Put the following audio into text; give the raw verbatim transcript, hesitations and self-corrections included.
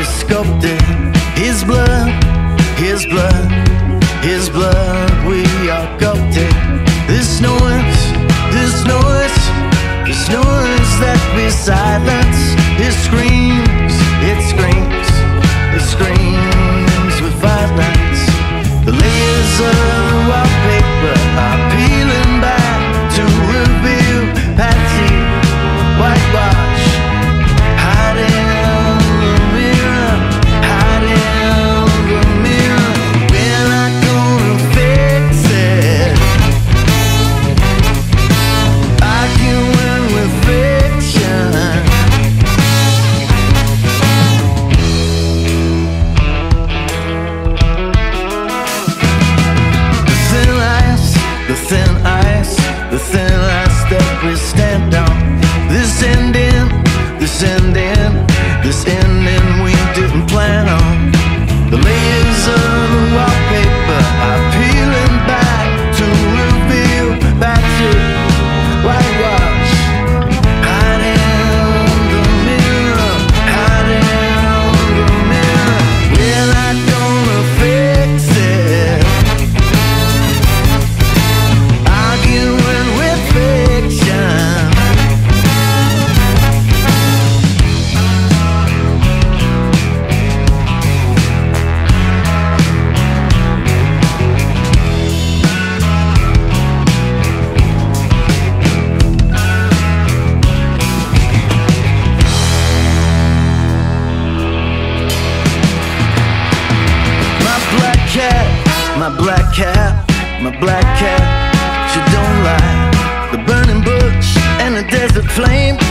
sculpted. His blood, his blood, his blood, we are gulped it. This noise, this noise, this noise that we silence. It screams, it screams, it screams with violence. The layers of wallpaper are peeling back to reveal patchy whitewash. Hiding the mirror, hiding the mirror. We're not gonna fix it. Arguing with fiction. The thin ice, the thin ice, the thin ice that we stand on. This ending, this ending, this ending we didn't plan on. The layers of the wallpaper are peeling back to reveal patchy whitewash. Hiding the mirror, hiding the mirror. We're not gonna fix it. Arguing with fiction. My black cat, my black cat, my black cat, she don't lie. The burning bush and the desert flame